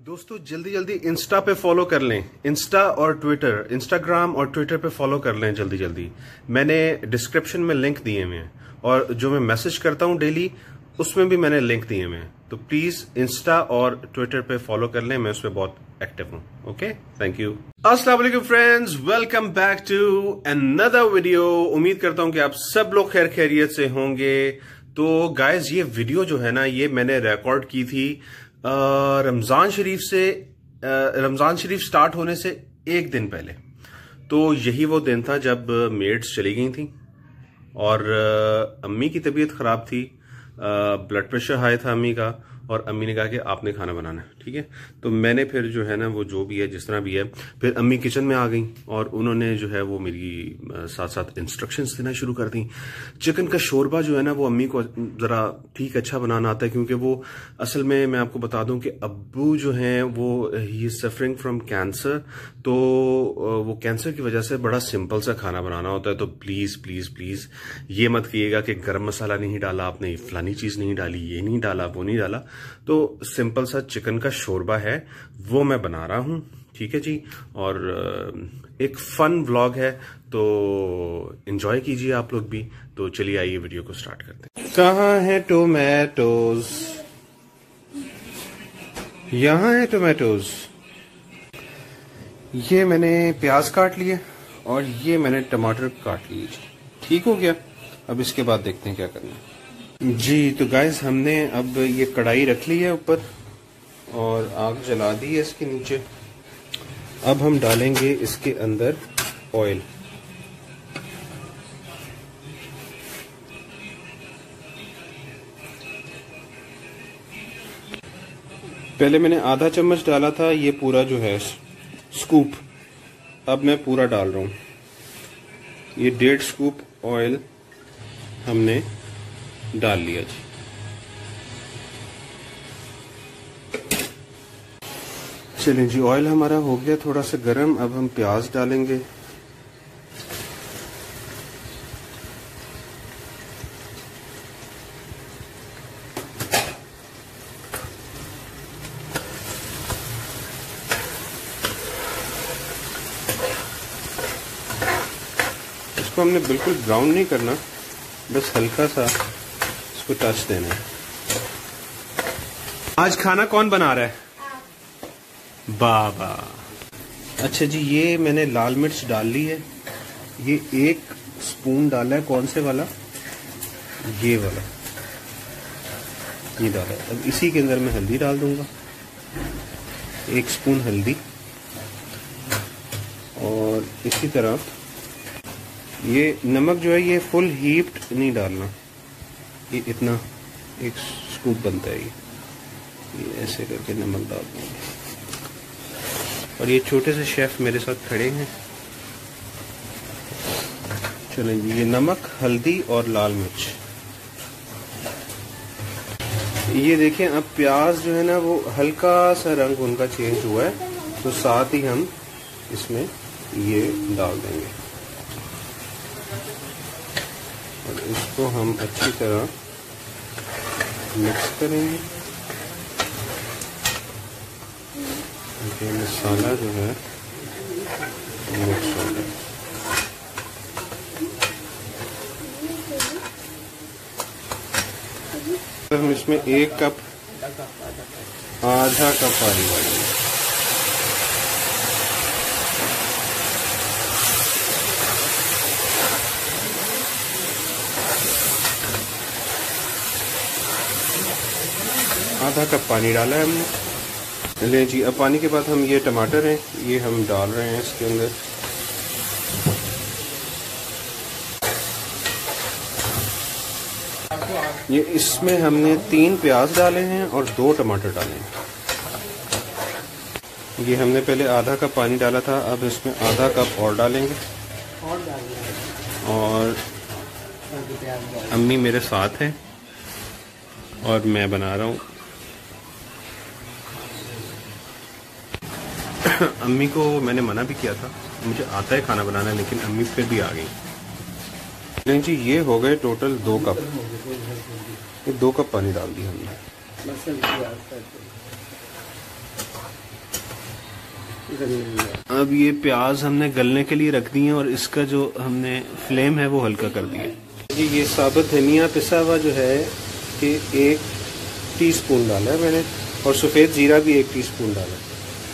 दोस्तों जल्दी जल्दी इंस्टा पे फॉलो कर लें। इंस्टाग्राम और ट्विटर पे फॉलो कर लें जल्दी जल्दी। मैंने डिस्क्रिप्शन में लिंक दिए हुए हैं और जो मैं मैसेज करता हूं डेली उसमें भी मैंने लिंक दिए हुए हैं, तो प्लीज इंस्टा और ट्विटर पे फॉलो कर लें। मैं उस पर बहुत एक्टिव हूं। Okay, thank you. अस्सलाम वालेकुम friends, welcome back to another video. उम्मीद करता हूं कि आप सब लोग खैर खैरियत से होंगे। तो गाइज ये वीडियो जो है ना, ये मैंने रिकॉर्ड की थी रमजान शरीफ स्टार्ट होने से एक दिन पहले। तो यही वो दिन था जब मेड्स चली गई थी और अम्मी की तबीयत खराब थी, ब्लड प्रेशर हाई था अम्मी का, और अम्मी ने कहा कि आपने खाना बनाना है, ठीक है। तो मैंने फिर जो है ना, वो जो भी है जिस तरह भी है, फिर अम्मी किचन में आ गई और उन्होंने जो है वो मेरी साथ साथ इंस्ट्रक्शंस देना शुरू कर दी। चिकन का शोरबा जो है ना, वो अम्मी को जरा ठीक अच्छा बनाना आता है, क्योंकि वो असल में मैं आपको बता दूं कि अब्बू जो हैं वो he is suffering from cancer. तो वो कैंसर की वजह से बड़ा सिंपल सा खाना बनाना होता है। तो प्लीज प्लीज प्लीज ये मत कीजिएगा कि गरम मसाला नहीं डाला आपने, फलानी चीज नहीं डाली, ये नहीं डाला, वो नहीं डाला। तो सिंपल सा चिकन का शोरबा है, वो मैं बना रहा हूं, ठीक है जी। और एक फन व्लॉग है, तो एंजॉय कीजिए आप लोग भी। तो चलिए आइए वीडियो को स्टार्ट करते हैं। कहाँ है टोमेटोज? यहां है टोमेटोज। ये मैंने प्याज काट लिए और ये मैंने टमाटर काट लिए। ठीक हो गया। अब इसके बाद देखते हैं क्या करना है जी। तो गाइस हमने अब ये कढ़ाई रख ली है ऊपर और आग जला दी है इसके नीचे। अब हम डालेंगे इसके अंदर ऑयल। पहले मैंने आधा चम्मच डाला था, ये पूरा जो है स्कूप, अब मैं पूरा डाल रहा हूं। ये 1.5 स्कूप ऑयल हमने डाल लिया जी। चलिए जी, ऑयल हमारा हो गया थोड़ा सा गरम। अब हम प्याज डालेंगे। इसको हमने बिल्कुल ब्राउन नहीं करना, बस हल्का सा इसको टच देना है। आज खाना कौन बना रहा है? बाबा। अच्छा जी, ये मैंने लाल मिर्च डाल ली है। ये 1 स्पून डाला है। कौन से वाला? ये वाला, ये डाला है। अब इसी के अंदर मैं हल्दी डाल दूंगा, 1 स्पून हल्दी। और इसी तरह ये नमक जो है, ये फुल हीप्ड नहीं डालना, ये इतना 1 स्कूप बनता है। ये ऐसे करके नमक डाल दूंगा। और ये छोटे से शेफ मेरे साथ खड़े हैं। चलें जी, ये नमक, हल्दी और लाल मिर्च। ये देखें, अब प्याज जो है ना, वो हल्का सा रंग उनका चेंज हुआ है, तो साथ ही हम इसमें ये डाल देंगे और इसको हम अच्छी तरह मिक्स करेंगे। ये मसाला जो है मिक्स हो गया। हम इसमें 1 कप, आधा कप पानी डालेंगे। आधा कप पानी डाला है हमने। ले जी, अब पानी के बाद हम ये टमाटर हैं, ये हम डाल रहे हैं इसके अंदर। ये इसमें हमने 3 प्याज डाले हैं और 2 टमाटर डाले हैं। ये हमने पहले आधा कप पानी डाला था, अब इसमें आधा कप और डालेंगे। और अम्मी मेरे साथ हैं और मैं बना रहा हूँ। अम्मी को मैंने मना भी किया था, मुझे आता है खाना बनाना, लेकिन अम्मी फिर भी आ गई। नहीं जी, ये हो गए टोटल 2 कप। ये 2 कप पानी डाल दिया हमने। अब ये प्याज हमने गलने के लिए रख दी है और इसका जो हमने फ्लेम है वो हल्का कर दिया जी। ये साबुत धनिया पिसा हुआ जो है कि 1 टीस्पून डाला है मैंने, और सफ़ेद जीरा भी 1 टीस्पून डाला है।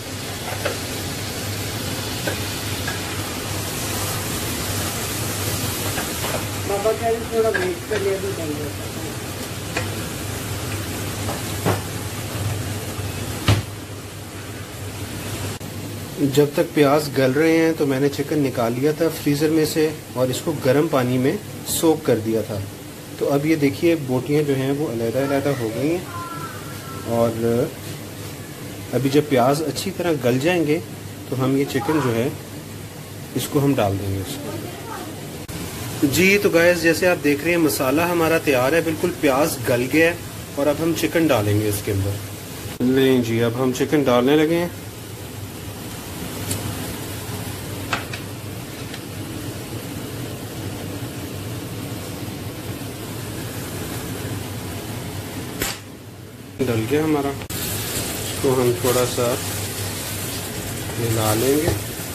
थोड़ा वेट कर लिया भी बन जाता है। जब तक प्याज गल रहे हैं तो मैंने चिकन निकाल लिया था फ्रीज़र में से और इसको गर्म पानी में सोक कर दिया था। तो अब ये देखिए बोटियां जो हैं वो अलग-अलग हो गई हैं और अभी जब प्याज अच्छी तरह गल जाएंगे तो हम ये चिकन जो है इसको हम डाल देंगे इसको जी। तो गाइस जैसे आप देख रहे हैं मसाला हमारा तैयार है, बिल्कुल प्याज गल गया है और अब हम चिकन डालेंगे इसके अंदर। नहीं जी, अब हम चिकन डालने लगे हैं। डल गया हमारा, इसको हम थोड़ा सा मिला लेंगे।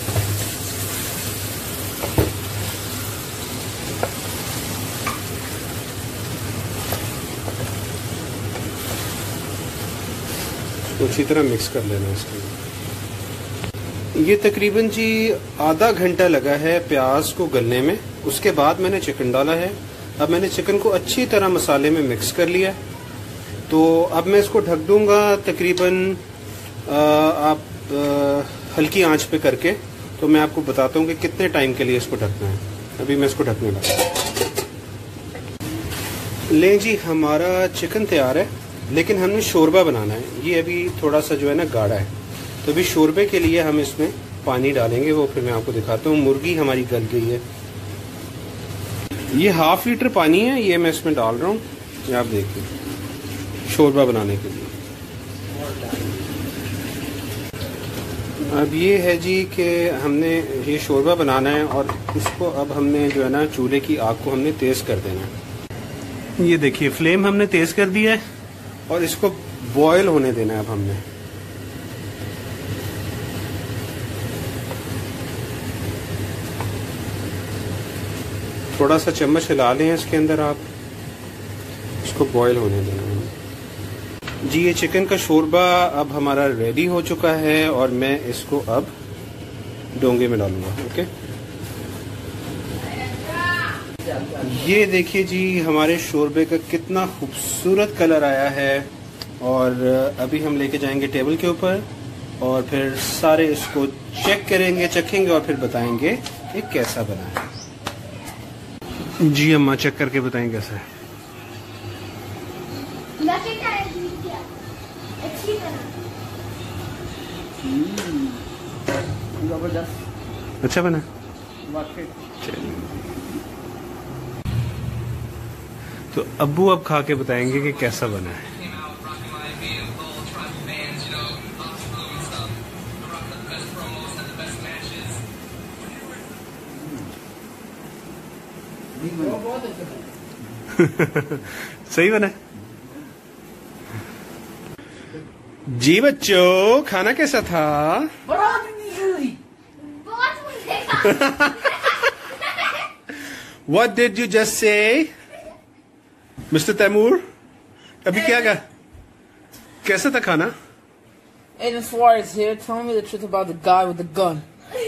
अच्छी तरह मिक्स कर लेना इसके। ये तकरीबन जी आधा घंटा लगा है प्याज को गलने में। उसके बाद मैंने चिकन डाला है। अब मैंने चिकन को अच्छी तरह मसाले में मिक्स कर लिया। तो अब मैं इसको ढक दूंगा तकरीबन आप हल्की आंच पे करके। तो मैं आपको बताता हूँ कि कितने टाइम के लिए इसको ढकना है। अभी मैं इसको ढकने लगा। लें जी, हमारा चिकन तैयार है, लेकिन हमने शोरबा बनाना है। ये अभी थोड़ा सा जो है ना गाढ़ा है, तो अभी शोरबे के लिए हम इसमें पानी डालेंगे, वो फिर मैं आपको दिखाता हूँ। मुर्गी हमारी गल गई है। ये 1/2 लीटर पानी है, ये मैं इसमें डाल रहा हूँ। ये आप देखिए, शोरबा बनाने के लिए। अब ये है जी कि हमने ये शोरबा बनाना है और इसको अब हमने जो है ना चूल्हे की आग को हमने तेज़ कर देना है। ये देखिए फ्लेम हमने तेज़ कर दिया है और इसको बॉयल होने देना है। अब हमने थोड़ा सा चम्मच हिला लें इसके अंदर, आप इसको बॉयल होने देना है जी। ये चिकन का शोरबा अब हमारा रेडी हो चुका है और मैं इसको अब डोंगे में डालूंगा। ओके, ये देखिए जी हमारे शोरबे का कितना खूबसूरत कलर आया है। और अभी हम लेके जाएंगे टेबल के ऊपर और फिर सारे इसको चेक करेंगे, चखेंगे और फिर बताएंगे कि कैसा बना है। जी अम्मा चेक करके बताएं कैसा है। अच्छा बना। तो अब्बू अब खा के बताएंगे कि कैसा बना है। सही बना जी। बच्चों खाना कैसा था? What did you just say, Mr. Taimur? अभी क्या कहा? कैसा था खाना? Aiden Suarez here. Tell me the truth about the guy with the gun.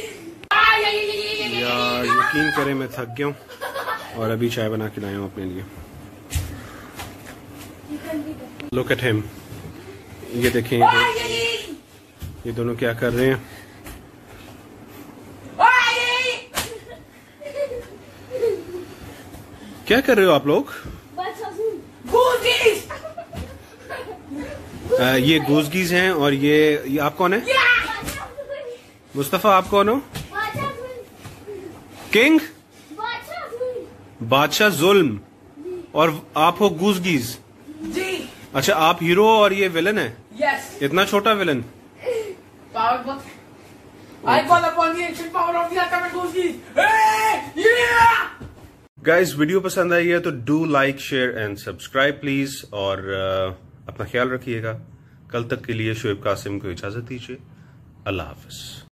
यार यकीन करें मैं थक गया हूँ और अभी चाय बना के लाया हूँ अपने लिए। Look at him. ये देखें ये दोनों क्या कर रहे हैं। क्या कर रहे हो आप लोग? ये गूज़गीज़ हैं और ये आप कौन है? मुस्तफा आप कौन हो? किंग बादशाह जुल्म और आप हो गूज़गीज़। अच्छा आप हीरो और ये विलन है? Yes. इतना छोटा विलन? गाइस वीडियो पसंद आई है तो do like share and subscribe please और अपना ख्याल रखिएगा। कल तक के लिए शोएब कासिम को इजाजत दीजिए। अल्लाह हाफिज।